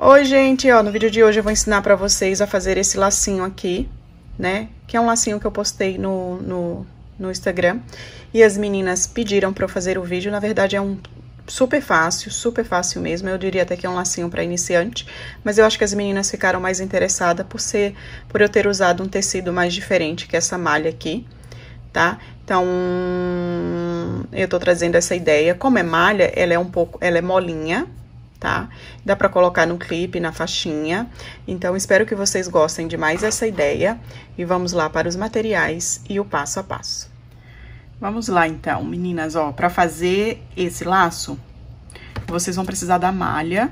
Oi, gente, ó, no vídeo de hoje eu vou ensinar pra vocês a fazer esse lacinho aqui, né? Que é um lacinho que eu postei no Instagram. E as meninas pediram pra eu fazer o vídeo. Na verdade, é um super fácil mesmo. Eu diria até que é um lacinho pra iniciante. Mas eu acho que as meninas ficaram mais interessadas por eu ter usado um tecido mais diferente que essa malha aqui, tá? Então, eu tô trazendo essa ideia. Como é malha, ela é molinha, tá? Dá pra colocar no clipe, na faixinha. Então, espero que vocês gostem de mais essa ideia. E vamos lá para os materiais e o passo a passo. Vamos lá, então, meninas, ó. Pra fazer esse laço, vocês vão precisar da malha.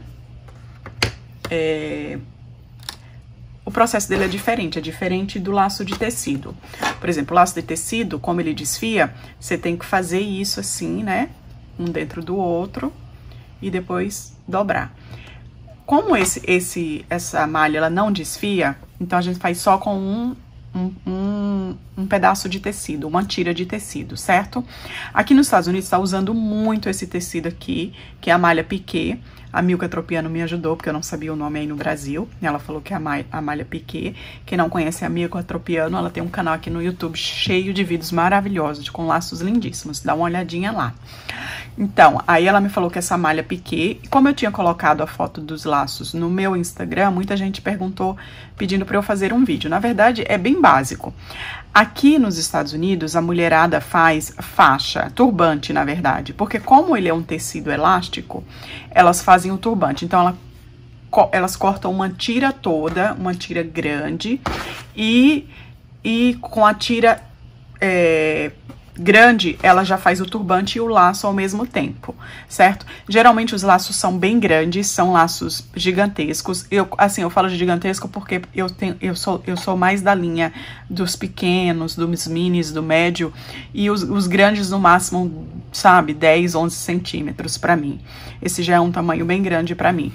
O processo dele é diferente do laço de tecido. Por exemplo, o laço de tecido, como ele desfia, você tem que fazer isso assim, né? Um dentro do outro e depois dobrar. Como essa malha, ela não desfia, então a gente faz só com um pedaço de tecido, uma tira de tecido, certo? Aqui nos Estados Unidos tá usando muito esse tecido aqui, que é a malha piquê. A Milka Tropiano me ajudou, porque eu não sabia o nome aí no Brasil. Ela falou que é a malha piquê. Quem não conhece a Milka Tropiano, ela tem um canal aqui no YouTube cheio de vídeos maravilhosos, com laços lindíssimos. Dá uma olhadinha lá. Então, aí ela me falou que essa malha piquê, como eu tinha colocado a foto dos laços no meu Instagram, muita gente perguntou, pedindo pra eu fazer um vídeo. Na verdade, é bem básico. Aqui nos Estados Unidos, a mulherada faz faixa, turbante, na verdade, porque como ele é um tecido elástico, elas fazem o turbante. Então, elas cortam uma tira toda, uma tira grande, e com a tira grande, ela já faz o turbante e o laço ao mesmo tempo, certo? Geralmente os laços são bem grandes, são laços gigantescos. Eu falo de gigantesco porque eu sou mais da linha dos pequenos, dos minis, do médio, e os grandes no máximo, sabe, 10, 11 centímetros pra mim. Esse já é um tamanho bem grande pra mim.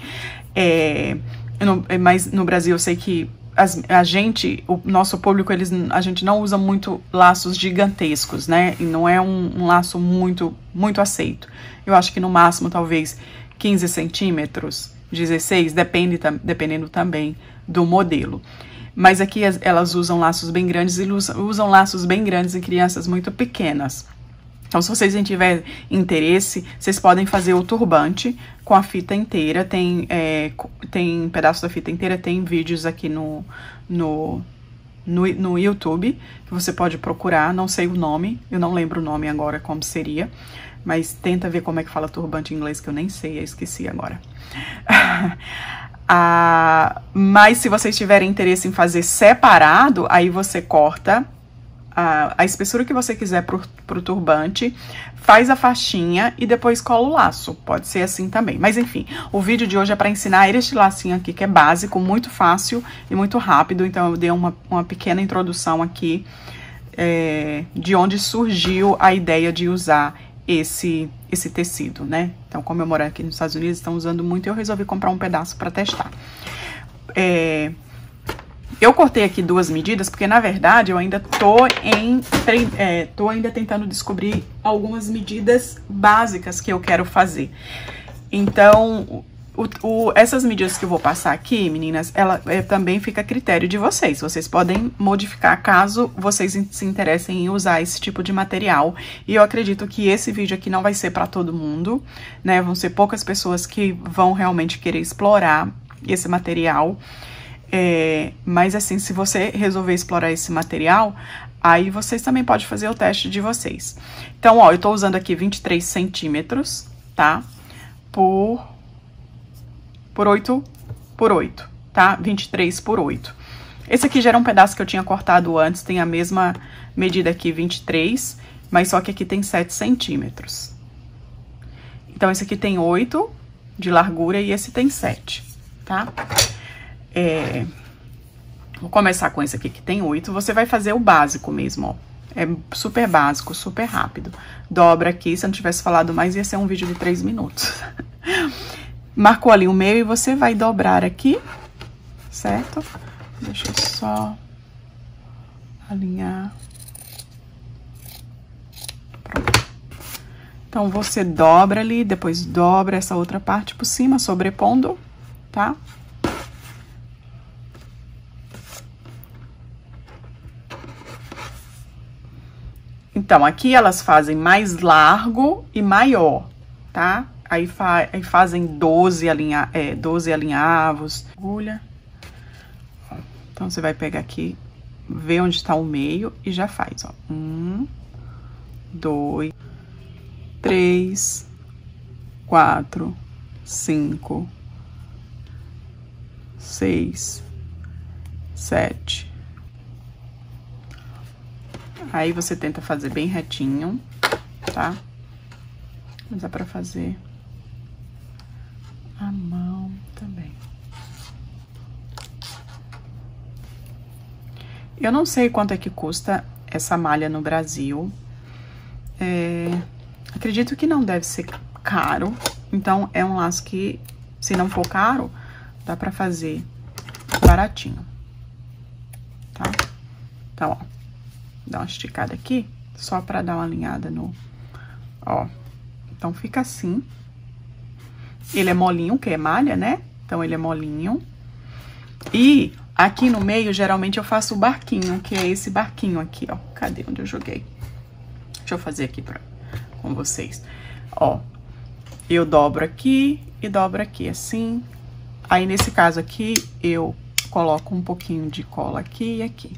Mas no Brasil eu sei que o nosso público, a gente não usa muito laços gigantescos, né? E não é um laço muito aceito. Eu acho que no máximo, talvez, 15 centímetros, 16, dependendo também do modelo. Mas aqui elas usam laços bem grandes e usam laços bem grandes em crianças muito pequenas. Então, se vocês tiverem interesse, vocês podem fazer o turbante com a fita inteira. Tem pedaço da fita inteira, tem vídeos aqui no YouTube, que você pode procurar. Não sei o nome, eu não lembro o nome agora, como seria. Mas tenta ver como é que fala turbante em inglês, que eu nem sei, eu esqueci agora. Mas se vocês tiverem interesse em fazer separado, aí você corta a espessura que você quiser pro turbante, faz a faixinha e depois cola o laço. Pode ser assim também. Mas enfim, o vídeo de hoje é para ensinar este lacinho aqui, que é básico, muito fácil e muito rápido. Então eu dei uma pequena introdução aqui de onde surgiu a ideia de usar esse tecido, né? Então, como eu moro aqui nos Estados Unidos, estão usando muito, eu resolvi comprar um pedaço para testar. Eu cortei aqui 2 medidas, porque na verdade eu ainda tô ainda tentando descobrir algumas medidas básicas que eu quero fazer. Então, essas medidas que eu vou passar aqui, meninas, ela também fica a critério de vocês. Vocês podem modificar caso vocês se interessem em usar esse tipo de material. E eu acredito que esse vídeo aqui não vai ser para todo mundo, né? Vão ser poucas pessoas que vão realmente querer explorar esse material. Mas assim, se você resolver explorar esse material, aí vocês também podem fazer o teste de vocês. Então, ó, eu tô usando aqui 23 centímetros, tá? Por 8 por 8, tá? 23 por 8. Esse aqui já era um pedaço que eu tinha cortado antes, tem a mesma medida aqui, 23, mas só que aqui tem 7 centímetros. Então, esse aqui tem 8 de largura e esse tem 7, tá? Vou começar com esse aqui que tem 8. Você vai fazer o básico mesmo, ó. É super básico, super rápido. Dobra aqui, se eu não tivesse falado mais, ia ser um vídeo de 3 minutos. Marcou ali o meio e você vai dobrar aqui, certo? Deixa eu só alinhar. Pronto. Então, você dobra ali, depois dobra essa outra parte por cima, sobrepondo, tá? Então, aqui elas fazem mais largo e maior, tá? Aí fazem 12 alinhavos. Agulha. Então, você vai pegar aqui, ver onde tá o meio e já faz, ó. 1, 2, 3, 4, 5, 6, 7. Aí você tenta fazer bem retinho, tá? Mas dá pra fazer a mão também. Eu não sei quanto é que custa essa malha no Brasil. Acredito que não deve ser caro. Então, é um laço que, se não for caro, dá pra fazer baratinho, tá? Então, ó, dá uma esticada aqui, só pra dar uma alinhada no... Ó, então fica assim. Ele é molinho, que é malha, né? Então, ele é molinho. E aqui no meio, geralmente, eu faço o barquinho, que é esse barquinho aqui, ó. Cadê onde eu joguei? Deixa eu fazer aqui com vocês. Ó, eu dobro aqui e dobro aqui, assim. Aí, nesse caso aqui, eu coloco um pouquinho de cola aqui e aqui.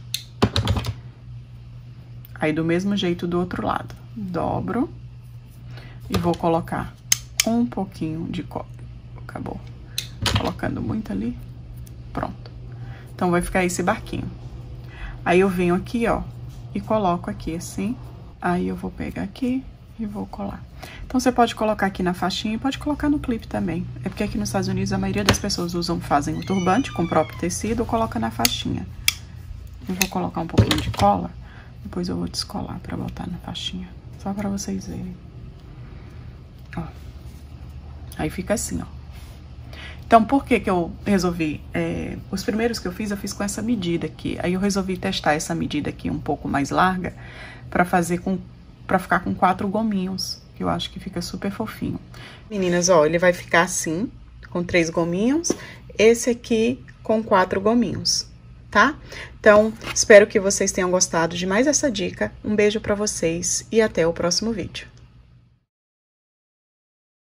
Aí, do mesmo jeito do outro lado. Dobro. E vou colocar um pouquinho de cola. Acabou colocando muito ali. Pronto. Então, vai ficar esse barquinho. Aí, eu venho aqui, ó, e coloco aqui, assim. Aí, eu vou pegar aqui e vou colar. Então, você pode colocar aqui na faixinha e pode colocar no clipe também. É porque aqui nos Estados Unidos, a maioria das pessoas fazem o turbante com o próprio tecido ou coloca na faixinha. Eu vou colocar um pouquinho de cola, depois eu vou descolar pra botar na faixinha. Só pra vocês verem. Ó. Aí fica assim, ó. Então, por que que eu resolvi... os primeiros que eu fiz com essa medida aqui. Aí eu resolvi testar essa medida aqui um pouco mais larga pra ficar com 4 gominhos, que eu acho que fica super fofinho. Meninas, ó, ele vai ficar assim, com 3 gominhos. Esse aqui com 4 gominhos, tá? Então, espero que vocês tenham gostado de mais essa dica. Um beijo pra vocês e até o próximo vídeo.